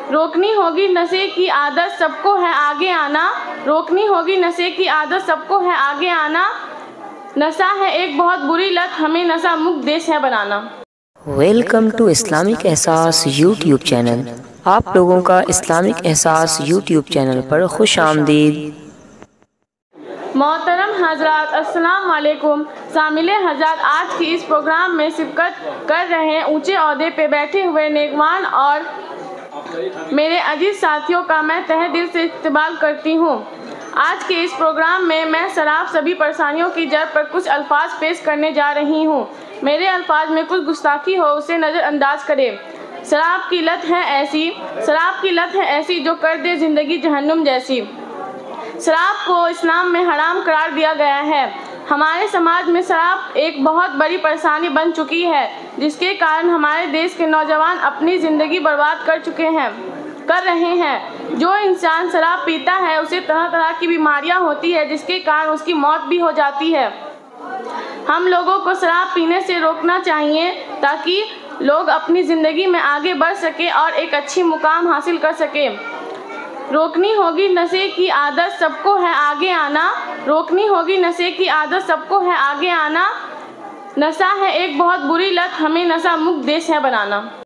रोकनी होगी नशे की आदत, सबको है आगे आना। रोकनी होगी नशे की आदत, सबको है आगे आना। नशा है एक बहुत बुरी लत, हमें नशा मुक्त देश है बनाना। Welcome to Islamic Ehsaas YouTube channel. आप लोगों का इस्लामिक एहसास यूट्यूब चैनल पर खुश आमदीद। मोहतरम हजरात, अस्सलाम वालेकुम। शामिल हजरात, आज की इस प्रोग्राम में शिरकत कर रहे हैं ऊंचे ओहदे पे बैठे हुए नेकवान और मेरे अजीज साथियों का मैं तहे दिल से इस्तकबाल करती हूँ। आज के इस प्रोग्राम में मैं शराब सभी परेशानियों की जड़ पर कुछ अल्फाज पेश करने जा रही हूँ। मेरे अल्फाज में कुछ गुस्ताखी हो उसे नज़रअंदाज करें। शराब की लत है ऐसी जो कर दे ज़िंदगी जहन्नुम जैसी। शराब को इस्लाम में हराम करार दिया गया है। हमारे समाज में शराब एक बहुत बड़ी परेशानी बन चुकी है, जिसके कारण हमारे देश के नौजवान अपनी ज़िंदगी बर्बाद कर रहे हैं। जो इंसान शराब पीता है उसे तरह तरह की बीमारियां होती है, जिसके कारण उसकी मौत भी हो जाती है। हम लोगों को शराब पीने से रोकना चाहिए ताकि लोग अपनी ज़िंदगी में आगे बढ़ सके और एक अच्छी मुकाम हासिल कर सके। रोकनी होगी नशे की आदत, सबको है आगे आना। रोकनी होगी नशे की आदत, सबको है आगे आना। नशा है एक बहुत बुरी लत, हमें नशा मुक्त देश है बनाना।